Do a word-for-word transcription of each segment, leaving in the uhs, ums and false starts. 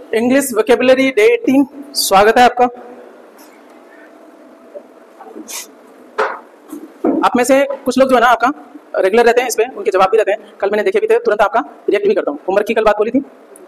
English vocabulary day eighteen, स्वागत है आपका। आप में से कुछ लोग जो है ना आपका रेगुलर रहते हैं, इस पे उनके जवाब भी रहते हैं। कल मैंने देखे भी थे, तुरंत आपका रिएक्ट भी करता हूँ। होमवर्क की कल बात बोली थी,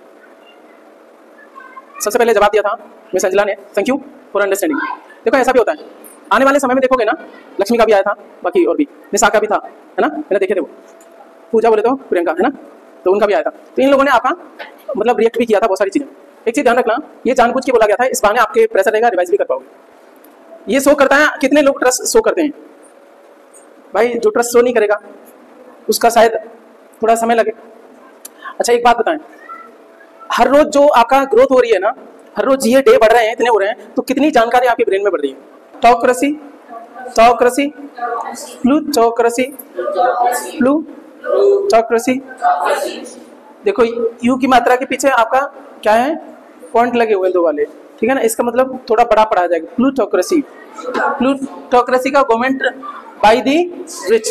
सबसे पहले जवाब दिया था मिस अंजला ने। Thank you for understanding. देखो ऐसा भी होता है, आने वाले समय में देखोगे ना, लक्ष्मी का भी आया था, बाकी और भी निशा का भी था, है ना, मैंने देखे थे वो। पूजा बोले तो प्रियंका, है ना, तो उनका भी आया था। तो इन लोगों ने आपका मतलब रिएक्ट भी किया था बहुत सारी चीजें। एक चीज ध्यान रखना, ये जानबूझ के बोला गया था, इस बहाने आपके प्रेशर रहेगा, रिवाइज भी कर पाओगे। ये शो करता है कितने लोग ट्रस्ट शो करते हैं। भाई जो ट्रस्ट शो नहीं करेगा उसका शायद थोड़ा समय लगे। अच्छा एक बात बताएं, हर रोज जो आपका ग्रोथ हो रही है ना, हर रोज ये डे बढ़ रहे हैं, इतने हो रहे हैं, तो कितनी जानकारी आपके ब्रेन में बढ़ रही है। Autocracy, autocracy, plutocracy, plutocracy. देखो यू की मात्रा के पीछे आपका क्या है, पॉइंट लगे हुए दो वाले, ठीक है ना, इसका मतलब थोड़ा बड़ा पड़ा जाएगा। प्लूटोक्रेसी, प्लूटोक्रेसी का government by the rich.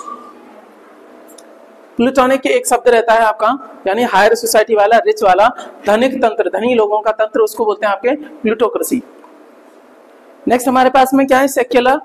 Plutonic के एक शब्द रहता है आपका, यानी हायर सोसाइटी वाला, रिच वाला, धनिक तंत्र, धनी लोगों का तंत्र, उसको बोलते हैं आपके प्लूटोक्रेसी। नेक्स्ट हमारे पास में क्या है, सेक्युलर,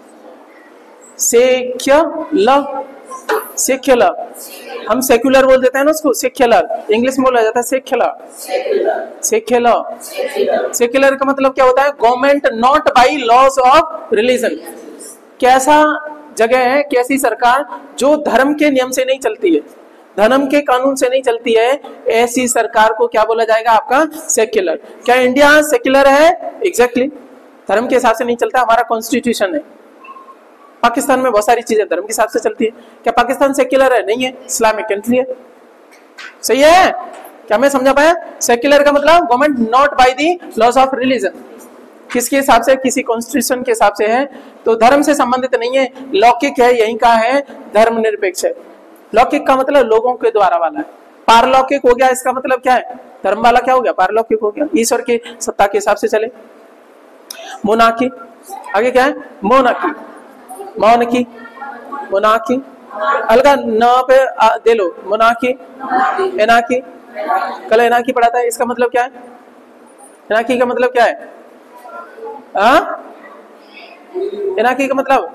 सेक्युलर, सेक्युलर, हम सेक्युलर बोल देते हैं ना उसको, सेक्युलर, इंग्लिश में बोला जाता है सेक्युलर, सेक्युलर। सेक्युलर का मतलब क्या होता है, government not by laws of religion. कैसा जगह है, कैसी सरकार जो धर्म के नियम से नहीं चलती है, धर्म के कानून से नहीं चलती है, ऐसी सरकार को क्या बोला जाएगा आपका, सेक्युलर। क्या इंडिया सेक्युलर है? एग्जैक्टली, धर्म के हिसाब से नहीं चलता, हमारा कॉन्स्टिट्यूशन है। पाकिस्तान में बहुत सारी चीजें धर्म के हिसाब से चलती है। क्या पाकिस्तान सेक्युलर है? नहीं है, इस्लामिक कंट्री है। सही है, क्या मैं समझा पाया? सेक्युलर का मतलब government not by the laws of religion, किसके हिसाब से, किसी कॉन्स्टिट्यूशन के हिसाब से है, तो धर्म से संबंधित नहीं है, लौकिक है, यही का है, धर्म निरपेक्ष है। लौकिक का मतलब लोगों के द्वारा वाला है, पारलौकिक हो गया, इसका मतलब क्या है, धर्म वाला क्या हो गया, पारलौकिक हो गया, ईश्वर की सत्ता के हिसाब से चले। मोनार्की, आगे क्या है, मोनार्की, मोनार्की, मोनार्की, अलगा न पे दे लो, मोनार्की, एनार्की, कल एनार्की पढ़ा था, इसका मतलब क्या है, एनार्की का मतलब क्या है, एनार्की का मतलब,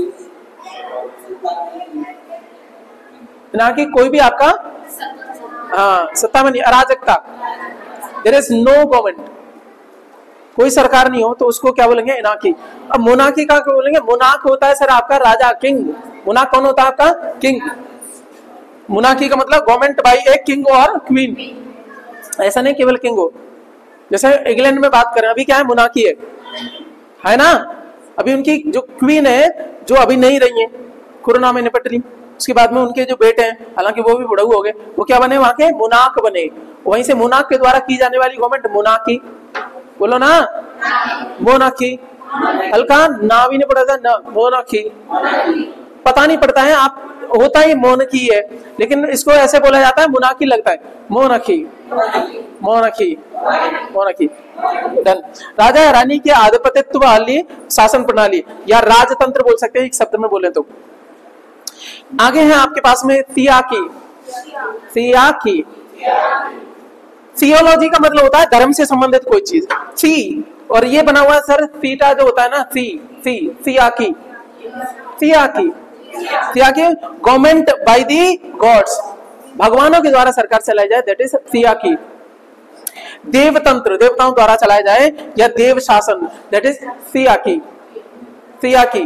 एनार्की कोई भी आपका, हाँ, सत्ता में नहीं, अराजकता, देयर इज नो गवर्नमेंट, कोई सरकार नहीं हो, तो उसको क्या बोलेंगे, एनार्की। अब मोनार्की का क्या बोलेंगे, मोनार्क होता है सर आपका राजा, किंग। मोनार्क कौन होता है आपका, किंग। मोनार्की का मतलब गवर्नमेंट बाय ए किंग और क्वीन, ऐसा नहीं केवल किंग हो। जैसे इंग्लैंड में बात करें, अभी क्या है, मोनार्की है, है ना, अभी उनकी जो क्वीन है, जो अभी नहीं रही है, कोरोना में निपट रही, उसके बाद में उनके जो बेटे हैं, हालांकि वो भी बुढ़ऊ हो गए, वो क्या बने, वहां के मोनार्क बने। वहीं से मोनार्क के द्वारा की जाने वाली गवर्नमेंट मोनार्की, बोलो ना, मोनार्की, हल्का ना भी नहीं पड़ा था ना, मोनार्की, पता नहीं पड़ता है, आप होता ही मोनार्की है, लेकिन इसको ऐसे बोला जाता है, मोनार्की लगता है, मोनार्की, मोनार्की, मोनार्की। डन। राजा या रानी के आधिपत्यत्व वाली शासन प्रणाली या राजतंत्र बोल सकते हैं एक शब्द में बोले तो। आगे है आपके पास में थियाकी, थियाकी, थियोलॉजी का मतलब होता है धर्म से संबंधित कोई चीज, थी, और ये बना हुआ है सर थीटा जो होता है ना, थी, थी, theocracy, theocracy, theocracy, government by the gods, भगवानों के द्वारा सरकार चलाई जाए, दैट इज थियाकी। देवतंत्र, देवताओं द्वारा चलाया जाए, या देव शासन, दैट इज थियाकी, थियाकी।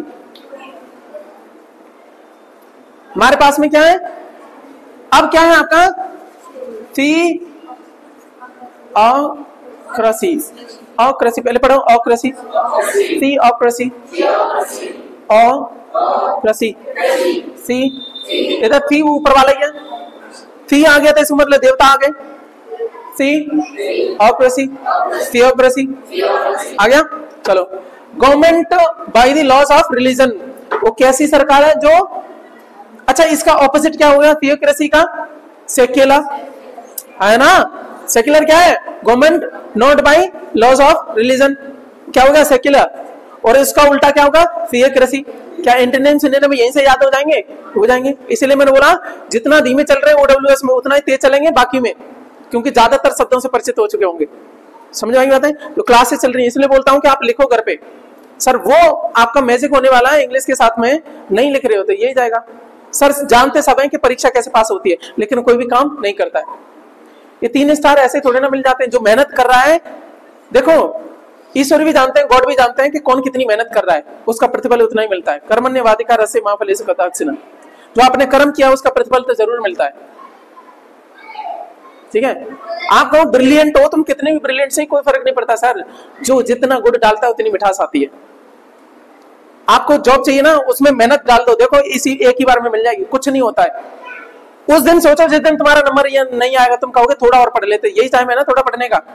हमारे पास में क्या है, अब क्या है आपका, थी ऑक्रेसी, ऑक्रेसी, पहले पढ़ो, ऑक्रेसी, थी ऑक्रेसी, ऑक्रेसी, सी, इधर थी ऊपर वाला ही है, थी आ गया था, इसमें मतलब देवता आ गए, सी ऑक्रेसी, थियोक्रेसी आ गया। चलो, government by the laws of religion, वो कैसी सरकार है जो, अच्छा इसका ऑपोजिट क्या हो गया थियोक्रेसी का, सेक्युलर, है ना, सेक्युलर क्या है, government not by laws of religion, क्या होगा, सेक्युलर। और इसका उल्टा क्या होगा, थियोक्रेसी। क्या इंटरनेट सुनने में यहीं से याद हो जाएंगे, हो जाएंगे। इसलिए मैंने बोला जितना धीमे चल रहे हैं ओडब्ल्यूएस में उतना ही तेज चलेंगे बाकी में, क्योंकि ज्यादातर शब्दों से परिचित हो चुके होंगे। समझ आई बात है? तो क्लासेस चल रही है, इसलिए बोलता हूं कि आप लिखो घर पे। सर वो आपका मैजिक होने वाला है, इंग्लिश के साथ में नहीं लिख रहे हो तो यही जाएगा। सर जानते सब हैं कि परीक्षा कैसे पास होती है, लेकिन कोई भी काम नहीं करता है। ये तीन स्टार ऐसे थोड़े ना मिल जाते हैं। जो मेहनत कर रहा है, देखो ईश्वर भी जानते हैं, गॉड भी जानते हैं कि कौन कितनी मेहनत कर रहा है, उसका प्रतिफल उतना ही मिलता है। कर्मण्यवाधिकार रसे मां फलेषु कदाचन। जो आपने कर्म किया उसका प्रतिफल तो जरूर मिलता है। ठीक है, आप कहो ब्रिलियंट हो, तुम कितने भी ब्रिलियंट से कोई फर्क नहीं पड़ता सर। जो जितना गुड़ डालता है उतनी मिठास आती है। आपको जॉब चाहिए ना, उसमें मेहनत डाल दो, देखो इसी एक ही बार में मिल जाएगी, कुछ नहीं होता है। उस दिन सोचो जिस दिन तुम्हारा नंबर नहीं आएगा, तुम कहोगे थोड़ा और पढ़ लेते। यही टाइम है ना थोड़ा पढ़ने का,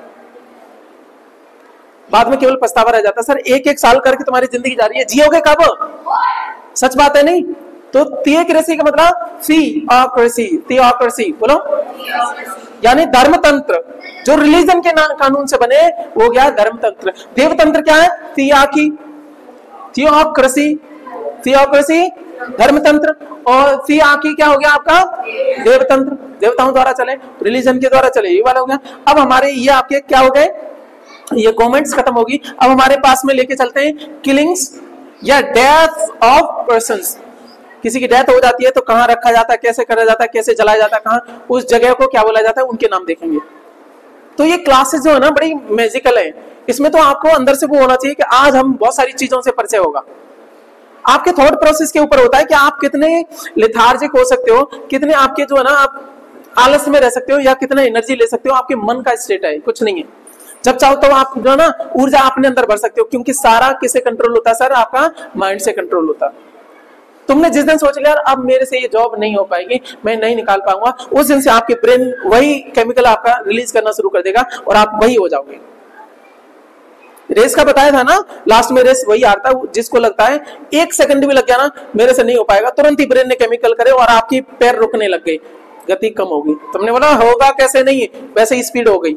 बाद में केवल पछतावा रह जाता। सर एक एक साल करके तुम्हारी जिंदगी जा रही है, जियोगे कब? सच बात है नहीं? तो थियोक्रेसी का मतलब थियोक्रेसी, थियोक्रेसी बोलो, यानी धर्मतंत्र। जो रिलीजन के कानून से बने वो गया धर्मतंत्र। देवतंत्र क्या है? थियाकी, थियोक्रेसी, थियोक्रेसी धर्मतंत्र, और थियाकी क्या हो गया आपका? देवतंत्र। देवताओं द्वारा चले, रिलीजन के द्वारा चले, ये वाला हो गया। अब हमारे ये आपके क्या हो गए? ये गवर्नमेंट्स खत्म होगी। अब हमारे पास में लेके चलते हैं किलिंग्स या डेथ ऑफ पर्संस। किसी की डेथ हो जाती है तो कहां रखा जाता है, कैसे करा जाता है, कैसे जलाया जाता है, कहां, उस जगह को क्या बोला जाता है, उनके नाम देखेंगे। तो ये क्लासेस जो है ना बड़ी मैजिकल है। इसमें तो आपको अंदर से वो होना चाहिए कि आज हम बहुत सारी चीजों से परिचय होगा। आपके थॉट प्रोसेस के ऊपर होता है कि आप कितने लेथार्जिक हो सकते हो, कितने आपके जो है ना आप आलस में रह सकते हो, या कितना एनर्जी ले सकते हो। आपके मन का स्टेट है, कुछ नहीं है। जब चाहो तो आप जो है ना ऊर्जा अपने अंदर भर सकते हो, क्योंकि सारा किससे कंट्रोल होता है सर? आपका माइंड से कंट्रोल होता है। तुमने जिस दिन सोच लिया अब मेरे से ये जॉब नहीं हो पाएगी, मैं नहीं निकाल पाऊंगा, उस दिन से आपके ब्रेन वही केमिकल आपका रिलीज करना शुरू कर देगा और आप वही हो जाओगे। रेस का बताया था ना, लास्ट में रेस वही हारता है जिसको लगता है एक सेकंड भी लग गया ना मेरे से नहीं हो पाएगा, तुरंत ही ब्रेन ने केमिकल करे और आपकी पैर रुकने लग गई, गति कम होगी। तुमने बोला होगा कैसे, नहीं वैसे ही स्पीड हो गई।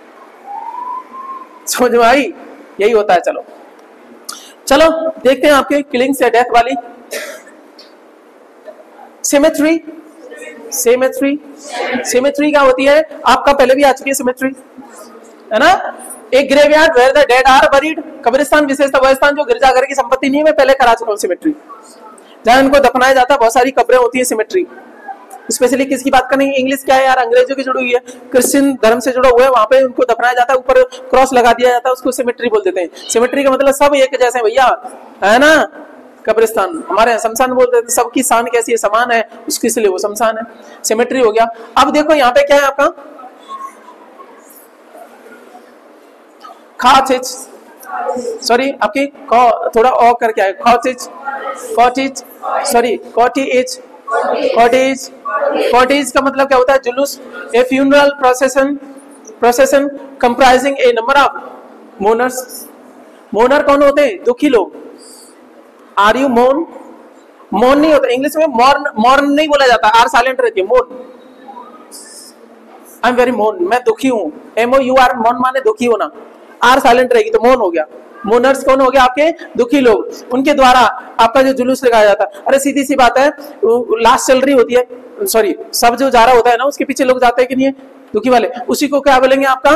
समझ में आई? यही होता है। चलो चलो देखते हैं आपके किलिंग से डेथ वाली। सिमेट्री, सिमेट्री, सिमेट्री क्या होती है? आपका पहले भी आ चुकी है सिमेट्री, है ना? एक graveyard where the dead are buried, कब्रिस्तान विशेषतः वह स्थान जो गिरजाघर की संपत्ति नहीं है, मैं पहले करा चुका हूं सिमेट्री। जहां इनको दफनाया जाता है, बहुत सारी कब्रें होती है सिमेट्री। स्पेशली किसकी बात करेंगे? इंग्लिश क्या है यार, अंग्रेजों की जुड़ी हुई है, क्रिश्चियन धर्म से जुड़ा हुआ है, वहां पे उनको दफनाया जाता है, ऊपर क्रॉस लगा दिया जाता है, उसको सिमेट्री बोल देते हैं। सिमेट्री का मतलब सब एक जैसे भैया, है ना? कब्रिस्तान हमारे यहाँ शमशान बोलते हैं, सबकी शान कैसी है, समान है उसकी, इसलिए वो शमशान है। सिमेट्री हो गया। अब देखो यहाँ पे क्या है आपका खाचिज, सॉरी आपकी थोड़ा ओ करके आए, खाचिज, cortege, sorry cortege, cortege, cortege का मतलब क्या होता है? जुलूस। A funeral procession, procession comprising a number of mourners. Mourner कौन होते हैं? दुखी लोग। आर यू मोन? मोन नहीं होता इंग्लिश में, मॉर्न, मॉर्न नहीं बोला जाता, आर साइलेंट रहती है, मोन। आई एम वेरी मोन, मैं दुखी हूं। एम ओ यू आर, मोन माने दुखी होना, आर साइलेंट रहेगी तो मोन हो गया। मोनर्स कौन हो गया? आपके दुखी लोग, उनके द्वारा आपका जो जुलूस लगाया जाता है। अरे सीधी सी बात है, लास्ट चल रही होती है, सॉरी सब जो जा रहा होता है ना उसके पीछे लोग जाते हैं कि नहीं है, दुखी वाले, उसी को क्या बोलेंगे आपका?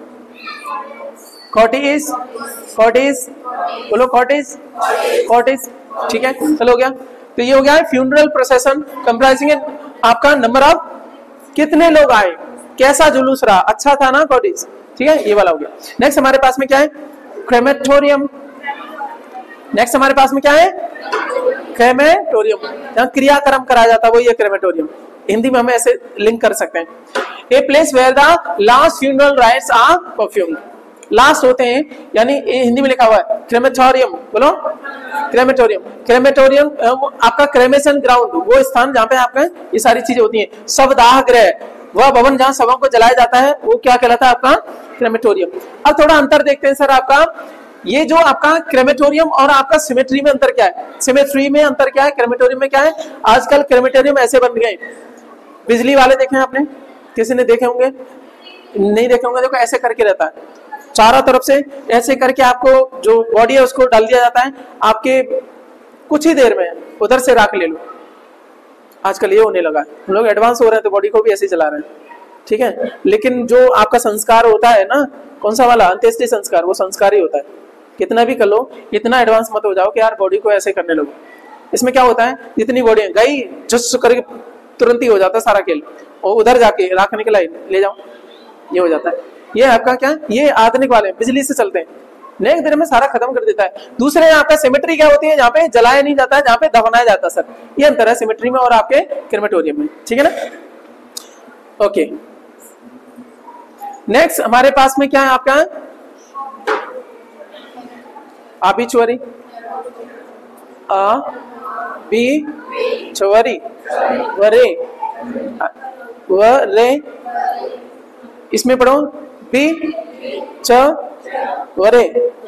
कॉटेज, कॉटेज बोलो, कॉटेज, कॉटेज। ठीक है, चलो हो गया। तो ये हो गया फ्यूनरल प्रोसेशन कंप्राइजिंग आपका नंबर ऑफ, कितने लोग आए, कैसा जुलूस रहा, अच्छा था ना कॉटेज। ठीक है, ये वाला हो गया। नेक्स्ट हमारे पास में क्या है? क्रेमेटोरियम। नेक्स्ट हमारे पास में क्या है? क्रेमेटोरियम, जहां क्रियाक्रम कराया जाता है वो ये क्रेमेटोरियम। हिंदी में हम ऐसे लिंक कर सकते हैं, a place where the last funeral rites are perfumed. Last होते हैं, यानी हिंदी में लिखा हुआ है क्रेमेटोरियम, बोलो क्रेमेटोरियम। क्रेमेटोरियम आपका क्रेमेशन ग्राउंड, वो स्थान जहाँ पे आपका ये सारी चीजें होती हैं। शवदाह गृह, वह भवन जहाँ शवों को जलाया जाता है, वो क्या कहलाता है? आपका क्रेमेटोरियम। अब थोड़ा अंतर देखते हैं सर, आपका ये जो आपका क्रेमेटोरियम और आपका सिमेट्री में अंतर क्या है? सिमेट्री में अंतर क्या है, क्रेमेटोरियम में क्या है? आजकल क्रेमेटोरियम ऐसे बन गए, बिजली वाले देखे आपने, किसी ने देखे होंगे, नहीं देखे होंगे, देखो ऐसे करके रहता है, चारों तरफ से ऐसे करके आपको जो बॉडी है उसको डाल दिया जाता है, आपके कुछ ही देर में उधर से राख ले लो। आजकल ये होने लगा है, हम लोग एडवांस हो रहे हैं तो बॉडी को भी ऐसे चला रहे हैं। ठीक है। लेकिन जो आपका संस्कार होता है ना, कौन सा वाला, अंत्येष्टि संस्कार, वो संस्कार ही होता है। कितना भी कर लो, इतना एडवांस मत हो जाओ कि यार बॉडी को ऐसे करने लगो। इसमें क्या होता है, जितनी बॉडी गई जस करके तुरंत ही हो जाता है सारा खेल, और उधर जाके राखने के लिए ले जाओ, ये हो जाता है। ये आपका क्या, ये आधुनिक वाले बिजली से चलते हैं, नेक देर में सारा खत्म कर देता है। दूसरे आपका सिमेट्री क्या होती है, जहाँ पे जलाया नहीं जाता है, जहाँ पे दफनाया जाता है। सर ये अंतर है सिमेट्री में और आपके क्रेमेटोरियम में, ठीक है ना। ओके, नेक्स्ट हमारे पास में क्या है आपका, आबिचुअरी, आ बी चवरी, वरे, वरे, इसमें पढ़ो बी च वरे,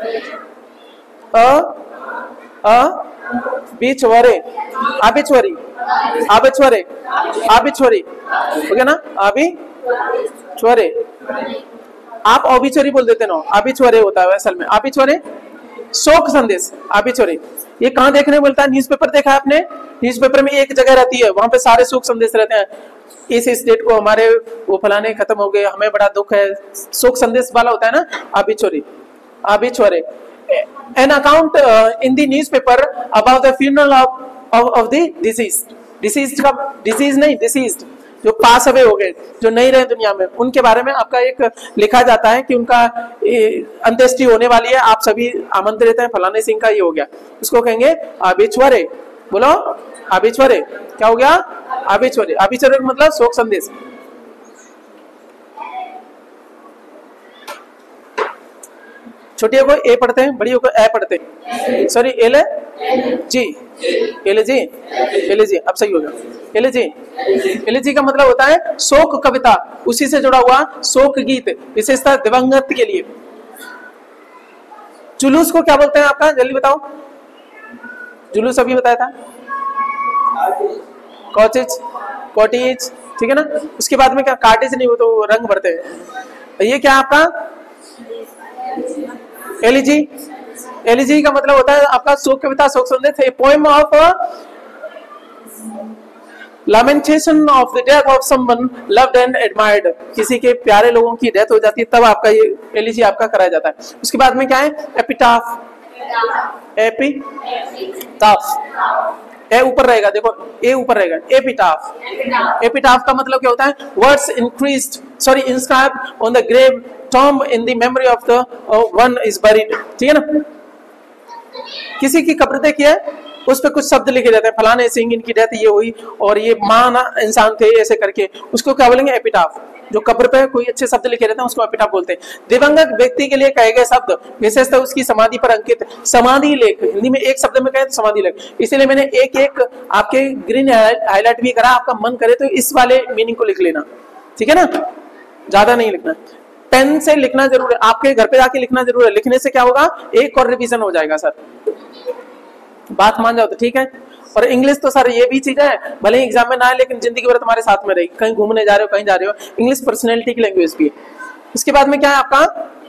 अ अ बीच वरे, आबिचुअरी, आबिचुअरी, आबिचुअरी, हो गया ना, आबी चुअरे। आप ऑबिचुअरी बोल देते ना, आबिचुअरी होता है असल में। आबिचुअरी शोक संदेश, आबिचुअरी ये कहाँ देखने को मिलता है, न्यूज़पेपर देखा है आपने, न्यूज़पेपर में एक जगह रहती है, वहां पे सारे शोक संदेश रहते हैं। इस इस डेट को हमारे वो फलाने खत्म हो गए, हमें बड़ा दुख है, शोक संदेश वाला होता है ना, obituary, obituary. An account in the newspaper about the funeral of of the deceased, deceased का, डिसीज नहीं, डिसीज्ड जो पास अवे हो गए, जो नहीं रहे दुनिया में, उनके बारे में आपका एक लिखा जाता है कि उनका अंत्येष्टि होने वाली है, आप सभी आमंत्रित हैं, फलाने सिंह का ये हो गया, उसको कहेंगे आबिचुअरी। बोलो आबिचुअरी, क्या हो गया, आबिचुअरी। आबिचुअरी मतलब शोक संदेश। छोटियों को ए पढ़ते हैं, बड़ियों को ए पढ़ते हैं, sorry L G, L G, L G, अब सही हो गया, एल जी। एल जी का मतलब होता है शोक कविता, उसी से जुड़ा हुआ शोक गीत, विशेषता दिवंगत के लिए। जुलूस को क्या बोलते हैं आपका, जल्दी बताओ, जुलूस अभी बताया था, कॉटेज, कॉटेज, ठीक है ना। उसके बाद में क्या, कार्टेज नहीं, वो तो रंग भरते हैं। ये क्या आपका एलिजी, एलिजी का मतलब होता है आपका शोक कविता, शोक संदेश। A poem of lamentation of the death of someone loved and admired, किसी के प्यारे लोगों की डेथ हो जाती है तब आपका ये एलिजी आपका कराया जाता है। उसके बाद में क्या है, एपिटाफ, एपिटाफ, ए ऊपर रहेगा, देखो ए ऊपर रहेगा, एपिटाफ। एपिटाफ का मतलब क्या होता है, words increased, sorry inscribed on the grave tomb in the memory of the one is buried, ठीक है ना। किसी की कब्र देखी है, उस पे कुछ शब्द लिखे जाते हैं, फलाने सिंह इनकी डेथ ये हुई और ये महान इंसान थे, ऐसे करके, उसको क्या बोलेंगे, एपिटाफ। जो कब्र पे कोई अच्छे शब्द लिखे रहते हैं उसको एपिटाफ बोलते हैं। दिवंगत व्यक्ति के लिए कहे गए शब्द विशेषतः उसकी समाधि पर अंकित, समाधि लेख, हिंदी में एक शब्द में कहे तो समाधि लेख, इसीलिए मैंने एक एक आपके ग्रीन हाईलाइट भी करा, आपका मन करे तो इस वाले मीनिंग को लिख लेना, ठीक है ना, ज्यादा नहीं लिखना। पेन से लिखना जरूर है, आपके घर पे जाके लिखना जरूर है, लिखने से क्या होगा, एक और रिवीजन हो जाएगा सर, बात मान जाओ तो ठीक है। और इंग्लिश तो सर ये भी चीज है, भले ही एग्जाम में ना है लेकिन जिंदगी भर तुम्हारे साथ में रहेगी, कहीं घूमने जा रहे हो, कहीं जा रहे हो, इंग्लिश पर्सनैलिटी की लैंग्वेज भी है। इसके बाद में क्या है आपका,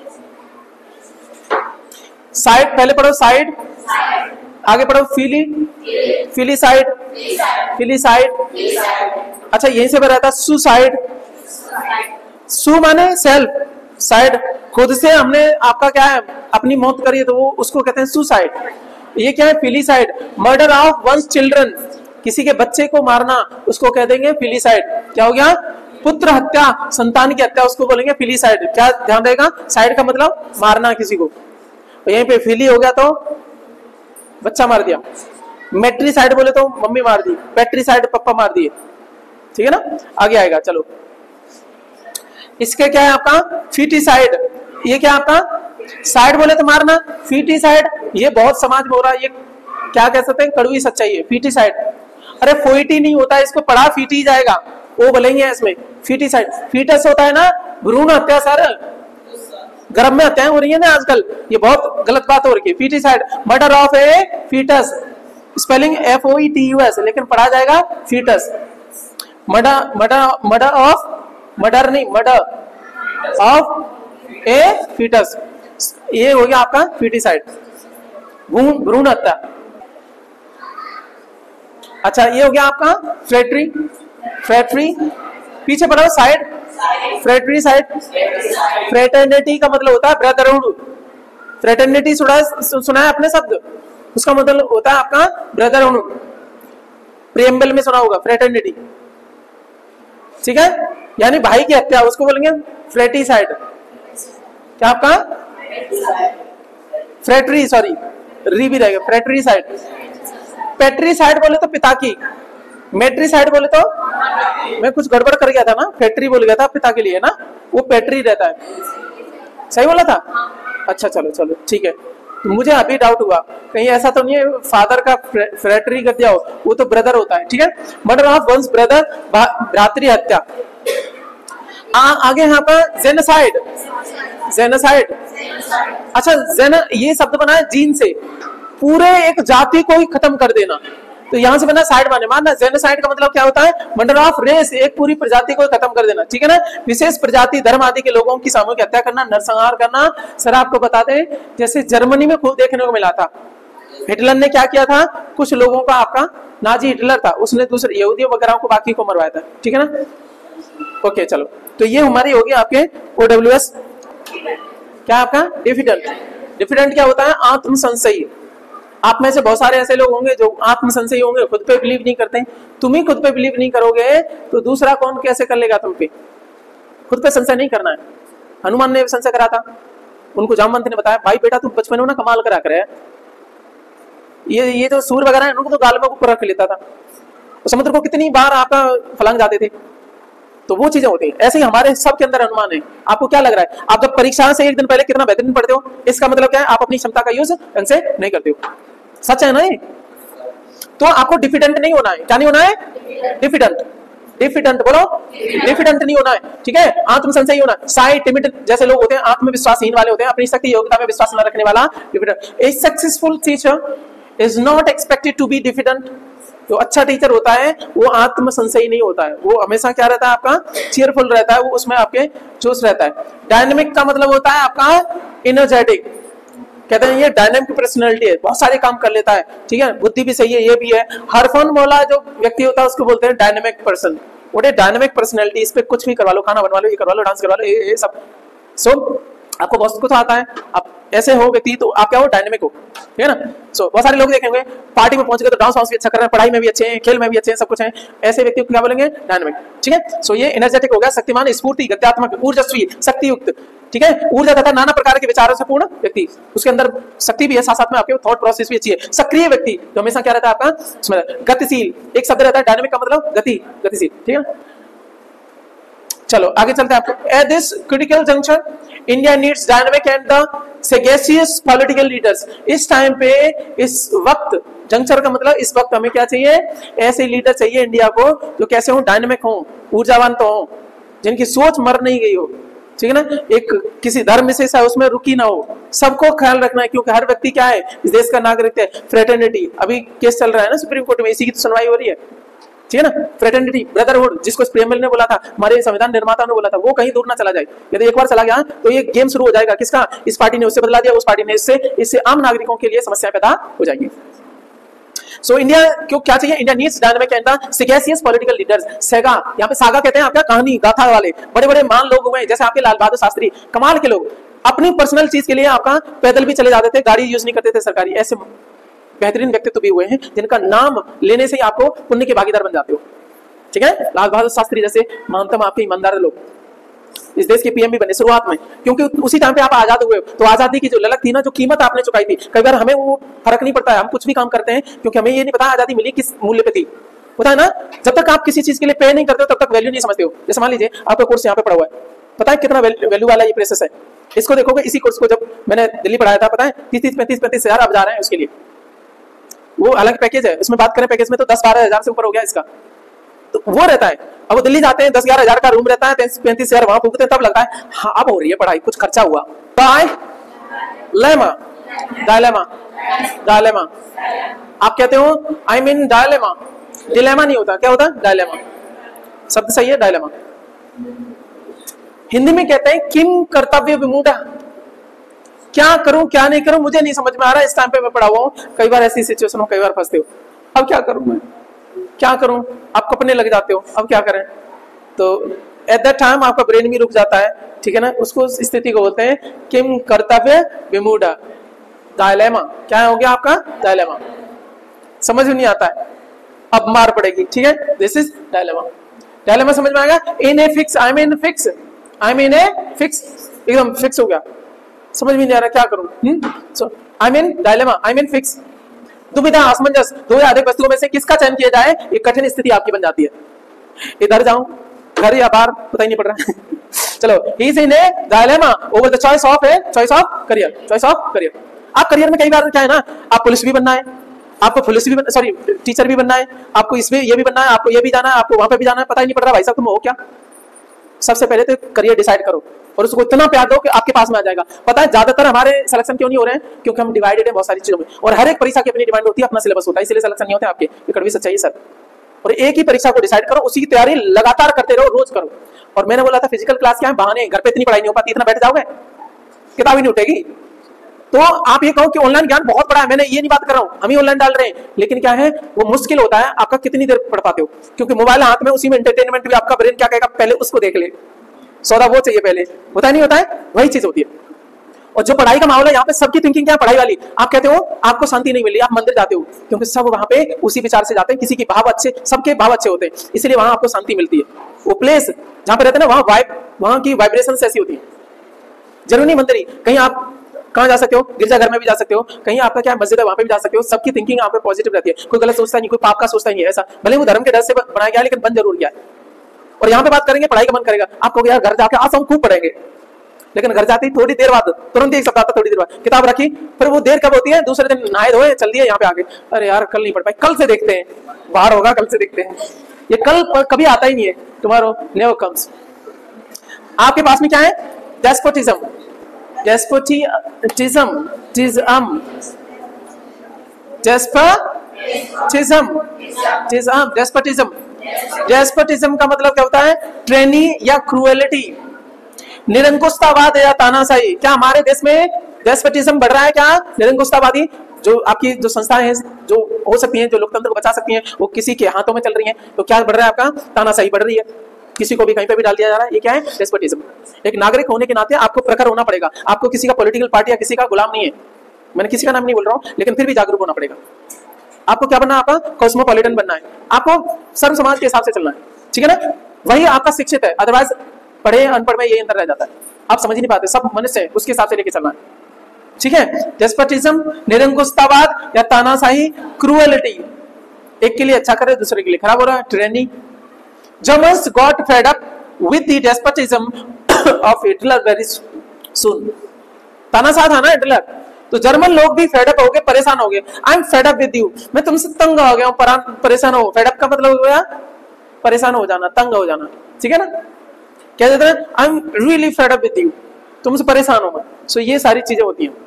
साइड, पहले पढ़ो साइड, आगे पढ़ो फीली, फीली साइड, फीली साइड, अच्छा यहीं से रहता है सुसाइड, सु माने सेल्फ, साइड खुद से हमने आपका क्या है अपनी मौत करी है तो वो उसको कहते हैं सुसाइड। ये क्या है, filicide, murder of one's children, किसी के बच्चे को मारना उसको कह देंगे फिलीसाइड। क्या हो गया, पुत्र हत्या, संतान की हत्या, उसको बोलेंगे फिलीसाइड। क्या ध्यान रहेगा, साइड का मतलब मारना किसी को, तो यहीं पे फिली हो गया तो बच्चा मार दिया, मेट्रीसाइड बोले तो मम्मी मार दी, पेट्रीसाइड पप्पा मार दिए, ठीक है ना। आगे आएगा, चलो इसके क्या है आपका फीटीसाइड, ये क्या आपका साइड बोले तो मारना, फीटीसाइड ये बहुत समाज में हो रहा है, ये क्या कह सकते हैं, कड़वी सच्चाई है, फीटीसाइड। अरे फोइटी नहीं होता है, इसको पढ़ा फीटी जाएगा, वो बोलेंगे इसमें फीटीसाइड। फीटस होता है ना भ्रूण हत्या, सर गर्भ में हत्याएं हो रही है ना आजकल, ये बहुत गलत बात हो रही है। Foeticide, murder of a foetus, spelling F O E T U S, लेकिन पढ़ा जाएगा foetus. Murder, murder, murder of, murder नहीं, मर्डर ऑफ ए फीटस, ये हो गया आपका फीटीसाइड, भ्रूण हत्या। अच्छा ये हो गया आपका फ्लेटरी, फ्लेटरी पीछे पढ़ो साइड, फ्रेटरी साइड। फ्रेटर्निटी का मतलब होता है ब्रदरहुड। फ्रेटर्निटी सुना सुना है आपने शब्द, उसका मतलब होता है आपका ब्रदरहुड। प्रियम्बल में सुना होगा फ्रेटर्निटी, ठीक है, यानी भाई की हत्या, उसको बोलेंगे फ्रेटिसाइड। क्या आपका फ्रेटरी, सॉरी री भी रहेगा, फ्रेटरीसाइड। पेट्रीसाइड बोले तो पिता की, मेट्रीसाइड बोले तो, मैं कुछ गड़बड़ कर गया था ना, फैक्ट्री बोल गया था पिता के लिए ना, वो पेट्री रहता है, सही बोला था? अच्छा चलो चलो ठीक है। तो मुझे अभी डाउट हुआ कहीं ऐसा तो नहीं है फादर का फ्रेटरी कर दिया हो, वो तो ब्रदर होता है, ठीक है। मर्डर ऑफ वंस ब्रदर, भ्रातृ हत्या। आ, आगे यहाँ पर जेनोसाइड, जेनोसाइड। अच्छा जेन, ये शब्द बना है जीन से, पूरे एक जाति को ही खत्म कर देना, तो यहां से बना साइड माने मानना। जेनोसाइड का मतलब क्या होता है? मर्डर ऑफ रेस, एक पूरी प्रजाति को खत्म कर देना, ठीक है ना। विशेष प्रजाति, धर्म आदि के लोगों की सामूहिक हत्या करना, नरसंहार करना। सर आपको बताते हैं जैसे जर्मनी में खूब देखने को मिला था, हिटलर ने क्या किया था, कुछ लोगों का, आपका नाजी हिटलर था, उसने दूसरे यहूदियों वगैरह को बाकी को मरवाया था, ठीक है ना। ओके चलो, तो ये हमारी होगी आपके ओडब्ल्यूएस। क्या आपका डिफिडेंट, डिफिडेंट क्या होता है? आत्म संशयी। आप में से बहुत सारे ऐसे लोग होंगे जो आत्म संशयी होंगे, खुद पे बिलीव नहीं करते। तुम ही खुद पे बिलीव नहीं करोगे तो दूसरा कौन कैसे कर लेगा तुम पे? खुद पे संशय नहीं करना है। हनुमान ने संशय करा था, उनको जामवंत ने बताया भाई बेटा तू बचपन में ना कमाल करा करे, ये ये जो सूर वगैरह है उनको तो गाल में ऊपर रख लेता था, समुद्र को कितनी बार आपका फलांग जाते थे। तो वो चीजें होती हैं, ऐसे ही हमारे सबके अंदर अनुमान है। आपको क्या लग रहा है, आप जब परीक्षा से एक दिन पहले कितना बेहतरीन पढ़ते हो, इसका मतलब क्या है? आप अपनी क्षमता का यूज ढंग से नहीं करते हो। सच है ना ये? तो आपको डिफिडेंट नहीं होना है। क्या नहीं होना है? डिफिडेंट, डिफिडेंट बोलो, डिफिडेंट नहीं होना है, ठीक है। आत्म संशयी होना, साई टिमिड जैसे लोग होते हैं, आत्मविश्वासहीन वाले होते हैं, अपनी शक्ति योग्यता में विश्वास न रखने वाला, diffident. A successful teacher is not expected to be diffident. जो अच्छा टीचर होता है वो आत्म संशयी नहीं होता है, वो हमेशा क्या रहता है? आपका चीयरफुल रहता है, वो उसमें आपके जोश रहता है। डायनेमिक का मतलब होता है आपका इनर्जेटिक, कहते हैं ये डायनेमिक पर्सनैलिटी है, बहुत सारे काम कर लेता है, ठीक है, बुद्धि भी सही है, ये भी है। हरफन मौला जो व्यक्ति होता है उसको बोलते हैं डायनेमिक पर्सन। वो डायनेमिक पर्सनैलिटी, इस पे कुछ भी करवा लो, खाना बनवा लो, ये करवा लो, डांस करवा लो, ये, ये सब। सो so, आपको बहुत कुछ आता है, आप ऐसे हो व्यक्ति तो आप क्या हो? डायनेमिक हो, ठीक है ना। सो so, बहुत सारे लोग देखेंगे पार्टी में पहुंच गए तो डांस वांस भी अच्छा कर रहे हैं, पढ़ाई में भी अच्छे हैं, खेल में भी अच्छे हैं, सब कुछ है, ऐसे व्यक्ति को क्या बोलेंगे? डायनेमिक, ठीक है। सो so, ये एनर्जेटिक हो गया, शक्तिमान, स्फूर्ति, गत्यात्मक, ऊर्जस्वी, शक्तियुक्त, ठीक है। ऊर्जा तथा नाना प्रकार के विचारों से पूर्ण व्यक्ति, उसके अंदर शक्ति भी है, साथ साथ में आपके थॉट प्रोसेस भी अच्छी है। सक्रिय व्यक्ति जो हमेशा क्या रहता है आपका? उसमें गतिशील, एक शब्द रहता है डायनेमिक का मतलब गति, गतिशील, ठीक है। चलो आगे चलते हैं। आपको at this critical junction India needs dynamic and the sagacious political leaders. इस टाइम पे, इस वक्त, जंक्शन का मतलब इस वक्त हमें क्या चाहिए? ऐसे लीडर चाहिए इंडिया को जो कैसे हो? डायनेमिक हो, ऊर्जावान तो हो, जिनकी सोच मर नहीं गई हो, ठीक है ना। एक किसी धर्म से उसमें रुकी ना हो, सबको ख्याल रखना है, क्योंकि हर व्यक्ति क्या है? इस देश का नागरिक है। फ्रेटर्निटी, अभी केस चल रहा है ना सुप्रीम कोर्ट में, इसी की तो सुनवाई हो रही है, ठीक है ना। फ्रेटर्निटी, ब्रदरहुड, जिसको प्रियम्बल ने बोला था, हमारे संविधान निर्माता ने बोला था, वो कहीं दूर ना चला जाए। यदि एक बार चला गया तो ये गेम शुरू हो जाएगा, किसका? इस पार्टी ने उससे बदला दिया, उस पार्टी ने इससे, इससे आम नागरिकों के लिए समस्या पैदा हो जाएगी। सो so, इंडिया क्यों क्या चाहिए? India needs dynamic and the sagacious political leaders. सेगा, यहाँ पे सागा कहते हैं आपका कहानी गाथा वाले, बड़े बड़े महान लोग हुए जैसे आपके लाल बहादुर शास्त्री, कमाल के लोग, अपनी पर्सनल चीज के लिए आपका पैदल भी चले जाते थे, गाड़ी यूज नहीं करते थे सरकारी। ऐसे बेहतरीन व्यक्तित्व भी हुए हैं जिनका नाम लेने से ही आपको पुण्य के भागीदार बन जाते हो, ठीक है। लाल बहादुर शास्त्री जैसे महानतम आपके ईमानदार लोग इस देश के पीएम भी बने शुरुआत में, क्योंकि उसी टाइम पे आप आजाद हुए। तो आजादी की जो ललक थी ना, जो कीमत आपने चुकाई थी, कई बार हमें वो फर्क नहीं पड़ता है, हम कुछ भी काम करते हैं क्योंकि हमें ये नहीं पता आजादी मिली किस मूल्य पे थी, पता है ना। जब तक आप किसी चीज के लिए पे नहीं करते हो तब तक वैल्यू नहीं समझते हो। जैसे मान लीजिए आपका कोर्स यहाँ पे पड़ा हुआ है, पता है कितना वैल्यू वाला ये प्रोसेस है। इसको देखोगे, इसी कोर्स को जब मैंने दिल्ली पढ़ाया था, पता है तीस तीस पैंतीस पैंतीस हजार आप जा रहे हैं उसके लिए, वो अलग पैकेज है। उसमें बात करें पैकेज में तो दस बारह हजार से ऊपर हो गया इसका, तो वो रहता है। अब वो दिल्ली जाते हैं, दस ग्यारह हजार का रूम रहता है, पैंतीस हजार वहां फूकते हैं, तब लगता है हाँ अब हो रही है पढ़ाई, कुछ खर्चा हुआ। डायलेमा, डायलेमा, डायलेमा, आप कहते हो आई मीन डायलेमा, डिलेमा नहीं होता, क्या होता है? डायलेमा, शब्द सही है डायलेमा। हिंदी में कहते हैं किम कर्तव्य विमूढ़, क्या करूं क्या नहीं करूं मुझे नहीं समझ में आ रहा है। इस टाइम पे मैं पढ़ा हुआ हूं, कई बार ऐसी सिचुएशन में कई बार फंसते हो, अब क्या करूं मैं, क्या करूं, आप कपने लग जाते हो, अब क्या करें। तो एट दैट टाइम आपका ब्रेन भी रुक जाता है, ठीक है ना। उसको उस स्थिति को बोलते हैं किम कर्तव्य विमूढ़, डायलेमा। क्या हो गया आपका डायलेमा, समझ में नहीं आता है, अब मार पड़ेगी, ठीक है। This is dilemma. डायलेमा समझ में आएगा। In a fix, I am in fix, I am in a fix, एकदम फिक्स हो गया, समझ में नहीं आ रहा क्या करूं। Hmm so I am in dilemma, I am in fix. दुविधा, असमंजस, दो या अधिक वस्तुओं में से किसका चयन किया जाए, एक कठिन स्थिति आपकी बन जाती है। इधर जाऊं, घर या बाहर, पता ही नहीं पड़ रहा है। चलो, he is in a dilemma over the choice of a choice of career, choice of career. आप करियर में कई बार क्या है ना, आप पुलिस भी बनना है, आपको पुलिस भी बनना, सॉरी टीचर भी बनना है, आपको इसमें ये भी बनना है, आपको ये भी जाना है, आपको वहां पे भी जाना है, पता ही नहीं पड़ रहा भाई साहब तुम हो क्या। सबसे पहले तो करियर डिसाइड करो और उसको इतना प्यार दो कि आपके पास में आ जाएगा। पता है ज्यादातर हमारे सिलेक्शन क्यों नहीं हो रहे हैं, क्योंकि हम डिवाइडेड है बहुत सारी चीजों में, और हर एक परीक्षा की अपनी डिमांड होती है, अपना सिलेबस होता है, इसलिए सिलेक्शन नहीं होते आपके। ये कड़वी सच्चाई है सर। और एक ही परीक्षा को डिसाइड करो, उसी की तैयारी लगातार करते रहो, रोज करो। और मैंने बोला था फिजिकल क्लास क्या है, बहाने, घर पे इतनी पढ़ाई नहीं हो पाती, इतना बैठ जाओगे किताब ही नहीं उठेगी। तो आप ये कहो कि ऑनलाइन ज्ञान बहुत बड़ा है, मैंने ये नहीं बात कर रहा हूं, हम ही ऑनलाइन डाल रहे हैं, लेकिन क्या है वो मुश्किल होता है, आपका कितनी देर पढ़ पाते हो, क्योंकि मोबाइल हाथ में, उसी में एंटरटेनमेंट भी, आपका ब्रेन क्या कहेगा पहले उसको देख ले, सौदा वो चाहिए पहले, होता है नहीं होता है, वही चीज होती है। और जो पढ़ाई का माहौल है यहाँ पे सबकी थिंकिंग क्या है, पढ़ाई वाली। आप कहते हो आपको शांति नहीं मिली, आप मंदिर जाते हो, क्योंकि सब वहां पे उसी विचार से जाते हैं, किसी के भाव अच्छे, सबके भाव अच्छे होते हैं, इसलिए वहां आपको शांति मिलती है। वो प्लेस जहां पे रहते हैं ना, वहां वाइब, वहां की वाइब्रेशन ऐसी होती है। जरूरी नहीं मंदिर ही, कहीं आप कहाँ जा सकते हो, गिरजाघर में भी जा सकते हो, कहीं आपका क्या मस्जिद है वहां पे भी जा सकते हो। सबकी थिंकिंग यहाँ पे पॉजिटिव रहती है, कोई गलत सोचता नहीं, कोई पाप का सोचता नहीं है ऐसा, भले वो धर्म के डर से बनाया गया लेकिन बन जरूर गया है। और यहाँ पे बात करेंगे पढ़ाई का मन करेगा, आप कहोगे यार घर जाके आज हम खूब पढ़ेंगे, लेकिन घर जाते ही थोड़ी देर बाद, तुरंत एक सप्ताह थोड़ी देर बाद किताब रखी, फिर वो देर कब होती है, दूसरे दिन नहाए धोए चल दिए यहाँ पे आगे, अरे यार कल नहीं पढ़ पाए, कल से देखते हैं, बाहर होगा कल से देखते हैं। ये कल कभी आता ही नहीं है, टुमारो नेवर कम्स। आपके पास में क्या है, डेस्पोटिज्म, डेस्पोटिज्म, टिज्म, डेस्पोटिज्म, टिज्म, डेस्पोटिज्म। डेस्पोटिज्म का मतलब क्या होता है, ट्रेनी या क्रूएलिटी, निरंकुशतावाद या तानाशाही। क्या हमारे देश में डेस्पोटिज्म बढ़ रहा है, क्या निरंकुशतावादी जो आपकी जो संस्थाएं हैं जो हो सकती हैं, जो लोकतंत्र को बचा सकती हैं, वो किसी के हाथों में चल रही हैं, तो क्या बढ़ रहा है आपका, तानाशाही बढ़ रही है, किसी को भी कहीं पे भी डाल दिया जा रहा है। ये क्या है, डेस्पोटिज्म। एक नागरिक होने के नाते आपको प्रखर होना पड़ेगा, आपको किसी का पॉलिटिकल पार्टी या किसी का गुलाम नहीं है, मैंने किसी का नाम नहीं बोल रहा हूँ, लेकिन फिर भी जागरूक होना पड़ेगा। आपको क्या बनना है, आपका कॉस्मोपॉलिटन बनना है, आपको सर्व समाज के हिसाब से चलना है, ठीक है ना, वही आपका शिक्षित है। अदरवाइज पढ़े अनपढ़ में ये अंतर रह जाता है, आप समझ नहीं पाते, सब मनुष्य है उसके हिसाब से लेके चलना है, ठीक है। डेस्पोटिज्म, निरंकुशतावाद या तानाशाही, क्रूएलिटी, एक के लिए अच्छा करे दूसरे के लिए खराब हो रहा है, trendy. Germans got fed up with the despotism of Hitler very soon. तानाशाह था ना हिटलर, तो जर्मन लोग भी फेडअप हो गए, परेशान हो गए। I am fed up with you, मैं तुमसे तंग हो गया हूं, परेशान हो। फेडअप का मतलब हो गया परेशान हो जाना, तंग हो जाना, ठीक है ना। क्या कहते हैं, I am really fed up with you, तुमसे परेशान हो मैं। सो ये सारी चीजें होती हैं।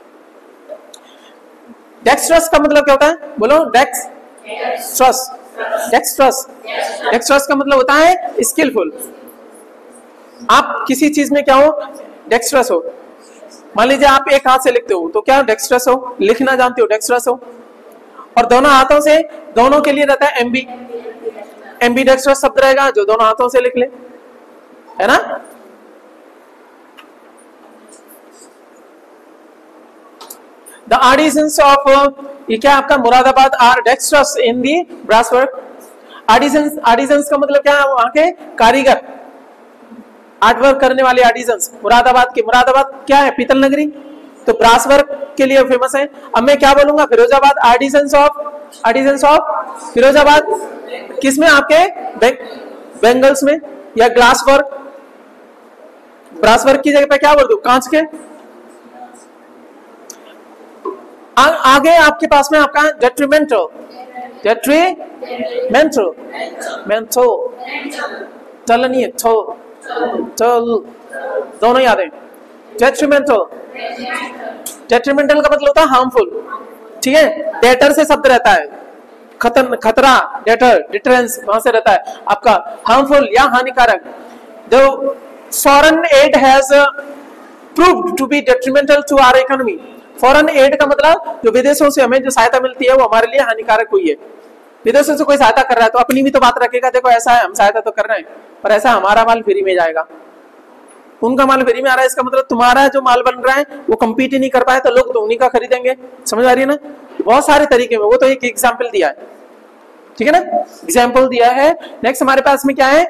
डेक्स्ट्रस का मतलब क्या होता है, बोलो डेक्स्ट्रस, डेक्स्ट्रस, डेक्स्ट्रस का मतलब होता है स्किलफुल। आप किसी चीज में क्या हो, डेक्स्ट्रस हो। मान लीजिए आप एक हाथ से लिखते हो तो क्या डेक्स्ट्रस हो, लिखना जानते हो, डेक्स्ट्रस हो। और दोनों हाथों से, दोनों के लिए रहता है एम्बी, एम्बी डेक्स्ट्रस शब्द रहेगा जो दोनों हाथों से लिख ले, है ना। द आर्टिजन्स ऑफ, ये क्या आपका Moradabad are dexterous in the brass work. Artisans, artisans का मतलब क्या है, वहां के कारीगर, आर्ट वर्क करने वाले आर्टिजन्स। मुरादाबाद के, मुरादाबाद क्या है, पीतल नगरी, तो ब्रास वर्क के लिए फेमस है। अब मैं क्या बोलूंगा, Firozabad, artisans of, artisans of Firozabad, किसमें आपके बेंगल्स में, या ग्लास वर्क। ब्रास वर्क की जगह पे क्या बोल दूं, कांच के। आ, आगे आपके पास में आपका डेट्रीमेंटल, डेट्रीमेंटल, मेंटल, चल नहीं है, छो चल, दोनों याद है। डेट्रीमेंटल, डेट्रीमेंटल का मतलब होता है हार्मफुल, ठीक है। डेटर से शब्द रहता है, खतर, खतरा, डेटर, डिटरेंस वहां से रहता है आपका, हार्मफुल या हानिकारक। जो foreign aid has proved to be detrimental to our economy. Foreign aid का मतलब जो विदेशों से हमें जो सहायता मिलती है वो हमारे लिए हानिकारक हुई है, विदेशों से कोई सहायता कर रहा है तो अपनी भी तो बात रखेगा, देखो ऐसा है हम सहायता तो कर रहे हैं पर ऐसा हमारा माल फ्री में जाएगा, उनका माल फ्री में आ रहा है, इसका मतलब तुम्हारा जो माल बन रहा है वो कम्पीट ही नहीं कर पाए तो लोग तो उन्हीं का खरीदेंगे। समझ आ रही है ना? बहुत सारे तरीके में, वो तो एक एग्जाम्पल दिया है, ठीक है ना, एग्जाम्पल दिया है। नेक्स्ट हमारे पास में क्या है,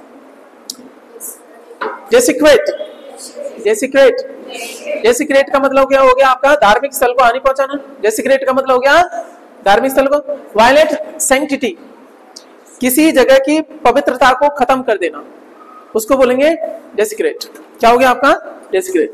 डेसिक्रेट। डेसिक्रेट डेसिक्रेट का मतलब क्या हो गया आपका, धार्मिक स्थल को हानि पहुंचाना। डेसिक्रेट का मतलब हो गया धार्मिक स्थल को, वायलेट सैंक्टिटी, किसी जगह की पवित्रता को खत्म कर देना, उसको बोलेंगे डेसिक्रेट। क्या हो गया आपका, desecrate.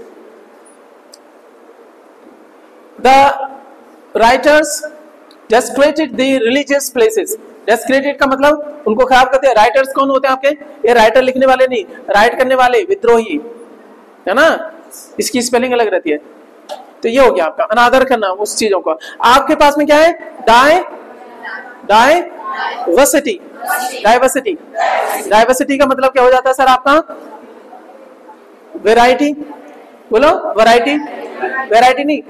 The writers desecrated the religious places. Desecrated का मतलब उनको खराब करते हैं। राइटर्स कौन होते हैं आपके, ये राइटर लिखने वाले नहीं, राइट करने वाले, विद्रोही, है ना, इसकी स्पेलिंग अलग रहती है। तो ये हो गया आपका अनादर करना उस चीजों का। आपके पास में क्या है, डाई डाइवर्सिटी। डाइवर्सिटी डाइवर्सिटी का मतलब क्या हो जाता है सर आपका, वैरायटी। बोलो वैरायटी, वैरायटी नहीं,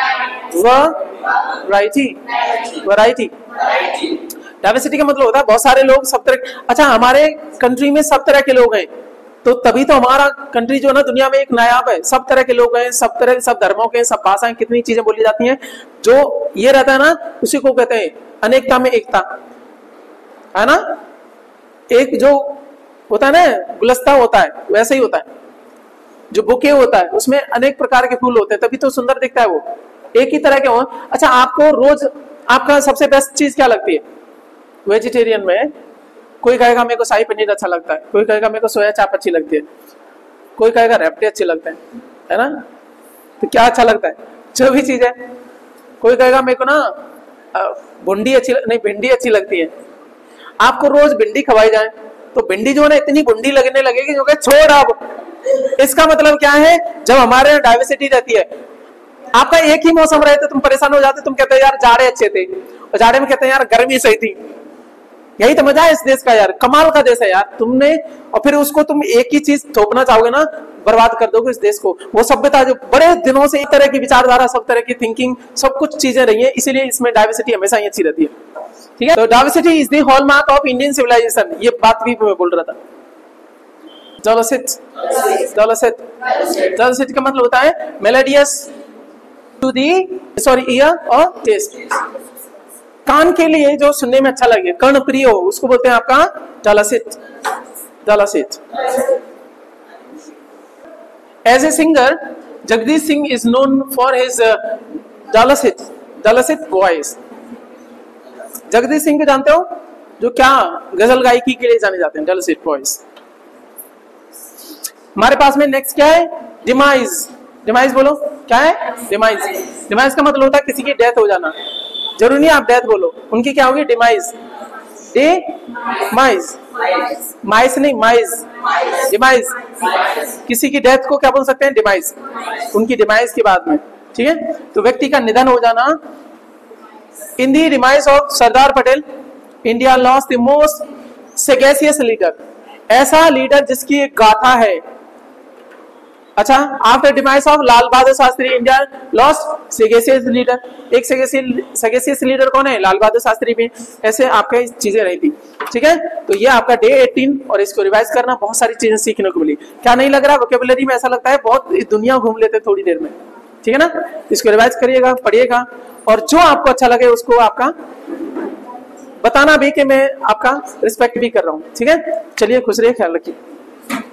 वैरायटी, वैरायटी। डाइवर्सिटी का मतलब होता है बहुत सारे लोग सब तरह। अच्छा, हमारे कंट्री में सब तरह के लोग हैं तो तभी तो हमारा कंट्री जो है ना दुनिया में एक नायाब है। सब तरह के लोग हैं, सब तरह सब धर्मों के, सब भाषाएं, कितनी चीजें बोली जाती हैं। जो ये रहता है ना उसी को कहते हैं अनेकता में एकता, है ना। एक जो होता है ना गुलस्ता होता है वैसे ही होता है, जो बुके होता है उसमें अनेक प्रकार के फूल होते हैं तभी तो सुंदर दिखता है वो, एक ही तरह के हो। अच्छा, आपको रोज आपका सबसे बेस्ट चीज क्या लगती है वेजिटेरियन में? कोई कहेगा मेरे को शाही पनीर अच्छा लगता है, कोई कहेगा मेरे को सोया चाप अच्छी लगती है, कोई कहेगा रेपटे अच्छे लगते हैं, है ना। तो क्या अच्छा लगता है, जो भी चीज है। कोई कहेगा मेरे को ना भिंडी अच्छी नहीं, भिंडी अच्छी लगती है। आपको रोज भिंडी खवाई जाए तो भिंडी जो है ना इतनी भिंडी लगने लगेगी जो कि छोड़ अब। इसका मतलब क्या है, जब हमारे यहाँ डाइवर्सिटी रहती है, आपका एक ही मौसम रहे तो तुम परेशान हो जाते, तुम कहते हो यार जाड़े अच्छे थे, और जाड़े में कहते हैं यार गर्मी सही थी। यही तो मजा है इस देश का यार, कमाल का देश है यार तुमने। और फिर उसको तुम एक ही चीज थोपना चाहोगे ना, बर्बाद कर दोगे इस देश को। वो सभ्यता जो बड़े दिनों से एक तरह की विचारधारा, सब तरह की थिंकिंग, सब कुछ चीजें रही है, इसीलिए इसमें डाइवर्सिटी हमेशा ही अच्छी रहती है, ठीक है। तो diversity is the hallmark of Indian civilisation, ये बात भी मैं बोल रहा था। जलसित जलसित जलसित का मतलब होता है melodious to the sorry ear और टेस्ट, कान के लिए जो सुनने में अच्छा लगे, कर्ण प्रिय हो, उसको बोलते हैं आपका जलसित। जलसित। As a singer Jagdish Singh is known for his जलसित जलसित वॉइस। जगदीश सिंह को जानते हो, जो क्या गजल गायकी के लिए जाने जाते हैं, जलसित वॉइस। हमारे पास में नेक्स्ट क्या है, डिमाइज। डिमाइज बोलो क्या है, डिमाइज। डिमाइज का मतलब होता है किसी की डेथ हो जाना, जरूरी नहीं आप डेथ बोलो, उनकी क्या होगी, डिमाइज। डिमाइज, माइस नहीं माइज, डिमाइज। किसी की डेथ को क्या बोल सकते हैं, डिमाइज, उनकी डिमाइज के बाद में, ठीक है। तो व्यक्ति का निधन हो जाना। In the demise of Sardar Patel India lost the most sagacious leader, ऐसा लीडर जिसकी एक गाथा है। अच्छा, after demise of Lal Bahadur Shastri India lost sagacious leader. एक सेगेसियस लीडर कौन है, लाल बहादुर शास्त्री भी। ऐसे आपके चीजें रही थी, ठीक है। तो ये आपका डे अठारह, और इसको रिवाइज करना, बहुत सारी चीजें सीखने को मिली। क्या नहीं लग रहा, वोकैबुलरी में ऐसा लगता है बहुत दुनिया घूम लेते थोड़ी देर में, ठीक है ना। इसको रिवाइज करिएगा, पढ़िएगा, और जो आपको अच्छा लगे उसको आपका बताना भी कि मैं आपका रिस्पेक्ट भी कर रहा हूँ, ठीक है। चलिए, खुश रहिए, ख्याल रखिए।